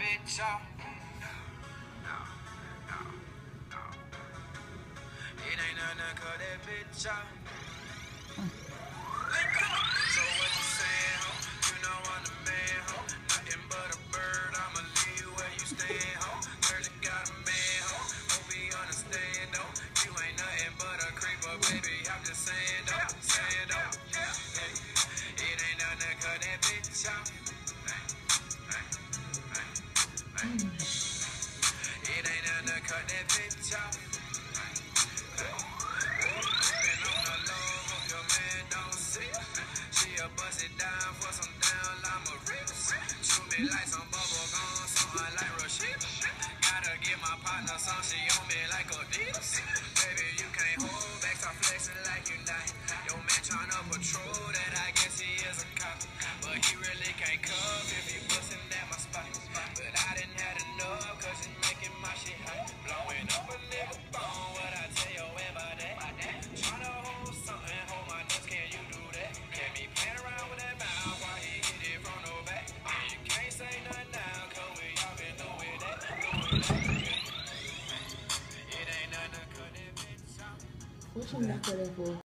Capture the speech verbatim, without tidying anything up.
bitch off. It ain't nothing to cut that bitch off. So what you saying, ho? You know I'm the man, ho. Nothing but a bird, I'ma leave you where you stand, ho. Girl, you got a man, ho. Hope he understand, though. You ain't nothing but a creeper, baby. I'm just saying, though, saying, though. Hey, it ain't nothing to cut that bitch off. It ain't nothing to cut that bitch off. Been on the low, hope your man don't see. She'll bust it down for some down llama rips. Shoot me like some bubble gum, something like Rashid. Gotta get my partner some, she on me like Adidas. Baby, you can't hold back, stop flexing like you not. Your man tryna patrol that, I guess he is a cop. But he really can't come if he bustin' at my spot. But I didn't have enough, cause it's making my shit hot. Blowing up a nigga bone, what I tell your man about that? Tryna hold something, hold my nuts, can you do that? Get me playing around with that mouth while he hit it from the back. And you can't say nothing now, cause we all been doing that. It ain't nothing to cut that bitch off. What you got for that for?